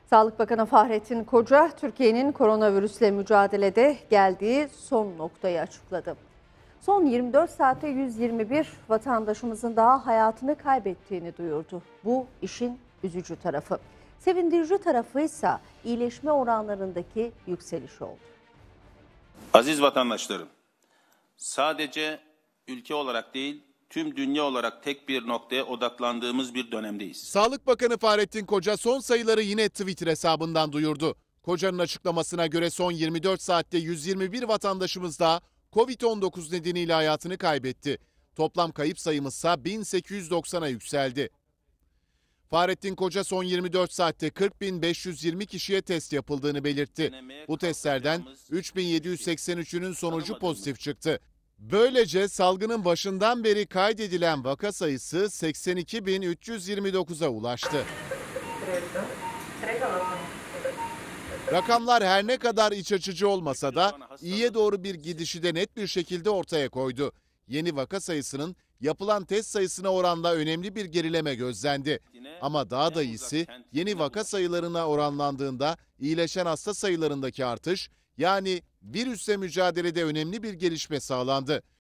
Sağlık Bakanı Fahrettin Koca, Türkiye'nin koronavirüsle mücadelede geldiği son noktayı açıkladı. Son 24 saatte 121 vatandaşımızın daha hayatını kaybettiğini duyurdu. Bu işin üzücü tarafı. Sevindirici tarafı ise iyileşme oranlarındaki yükseliş oldu. Aziz vatandaşlarım, sadece ülke olarak değil, tüm dünya olarak tek bir noktaya odaklandığımız bir dönemdeyiz. Sağlık Bakanı Fahrettin Koca son sayıları yine Twitter hesabından duyurdu. Koca'nın açıklamasına göre son 24 saatte 121 vatandaşımız daha Covid-19 nedeniyle hayatını kaybetti. Toplam kayıp sayımızsa 1890'a yükseldi. Fahrettin Koca son 24 saatte 40.520 kişiye test yapıldığını belirtti. Bu testlerden 3.783'ünün sonucu pozitif çıktı. Böylece salgının başından beri kaydedilen vaka sayısı 82.329'a ulaştı. Rakamlar her ne kadar iç açıcı olmasa da iyiye doğru bir gidişi de net bir şekilde ortaya koydu. Yeni vaka sayısının yapılan test sayısına oranla önemli bir gerileme gözlendi. Ama daha da iyisi yeni vaka sayılarına oranlandığında iyileşen hasta sayılarındaki artış, yani virüsle mücadelede önemli bir gelişme sağlandı.